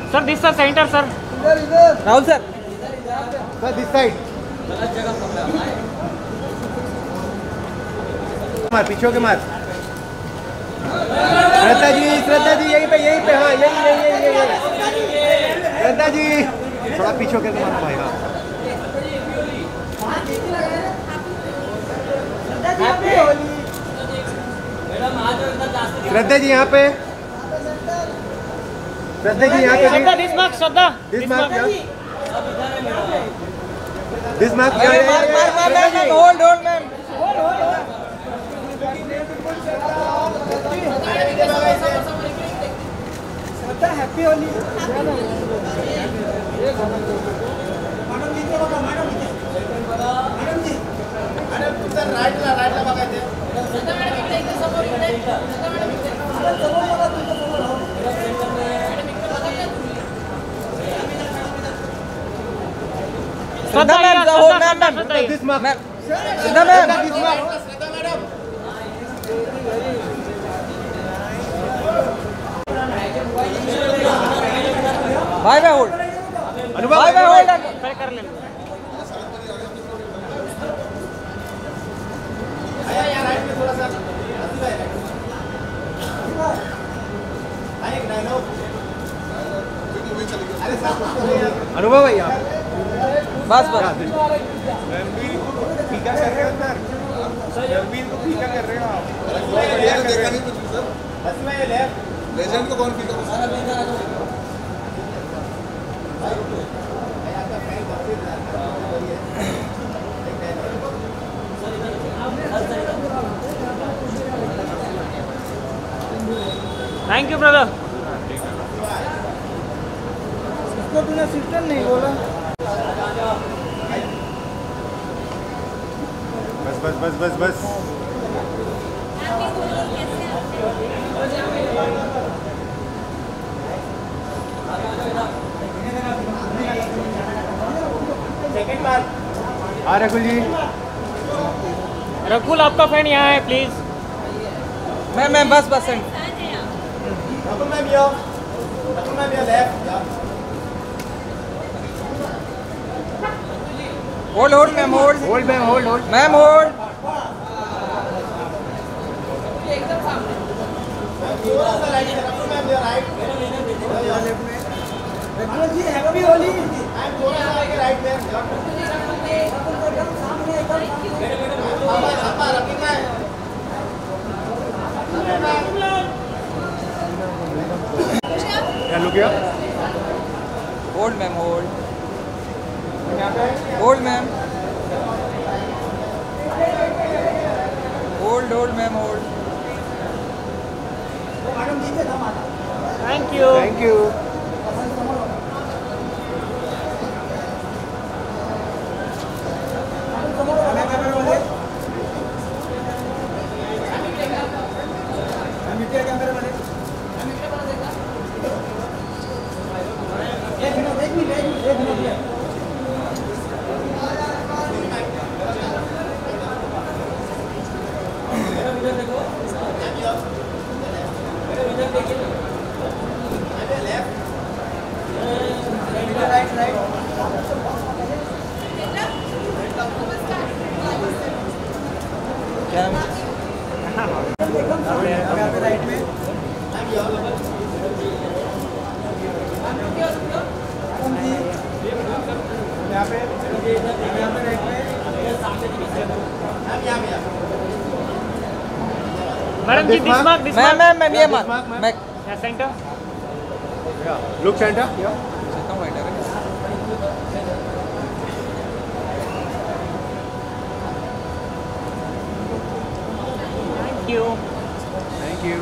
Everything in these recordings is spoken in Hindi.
Sir this sir centre sir. Rahul sir this side मार, पीछे के मार। श्रद्धा जी यहीं पे हाँ यही श्रद्धा जी थोड़ा पीछे के मारो भाई। हाँ श्रद्धा जी यहाँ पे, श्रद्धा जी यहाँ पे। Shraddha this mark, Shraddha this mark hold ma'am. Happy Holi. Shraddha ma'am, this mark ma'am, Shraddha ma'am. भाई मैं होल्ड, भाई मैं होल्ड कर ले। अनुभव भैया बस रणवीर फीका कर रहे हो सर, रणवीर को फीका कर रहे हो आप। देखा नहीं कुछ सर, लेजेंड को कौन फीका कर रहा है? Thank you brother. इसको तूने सिस्टम नहीं बोला। बस सेकंड बार। हाँ रकुल जी, रकुल आपका फ्रेंड यहाँ है प्लीज। मैम बस रकुल मैम यो left. Hold ma'am, hold ma'am hold ma'am, hold. जी हैप्पी होली। क्या लुक गया? Hold ma'am, hold ma'am, hold ma'am, hold. Thank you. Madam ji this mark, ma'am ये मार्क। मैं centre. Look centre. Thank you.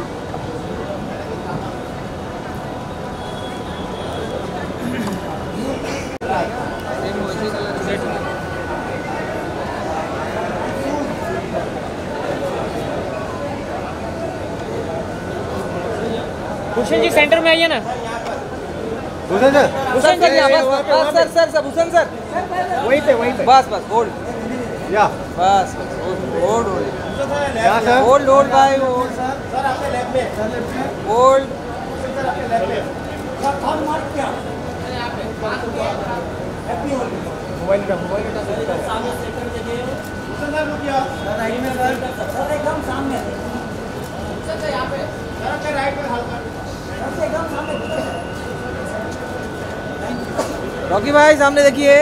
Bhushan ji centre में आइए ना। Bhushan sir sir Bhushan sir वहीं पे बस होल्ड। या बस होल्ड यहाँ सर होल्ड भाई, होल्ड सर आपके लेफ्ट में होल्ड। रॉकी भाई सामने देखिए।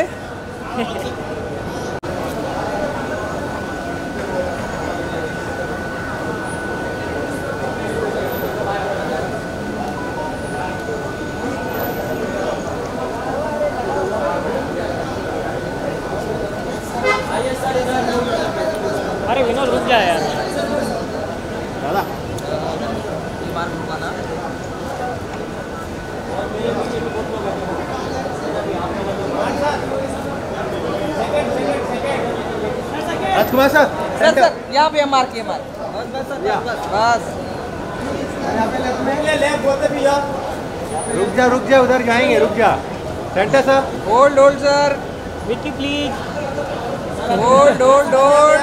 अरे विनोद रुक जा यार। दादा ईमान रुकाना। राजकुमार सर सर सर यहाँ पे मार्क ये मार्क। बस बस सर बस बस। रुक जा उधर जाएंगे, रुक जा। Centre sir. Hold hold sir. Vicky please. Hold hold hold.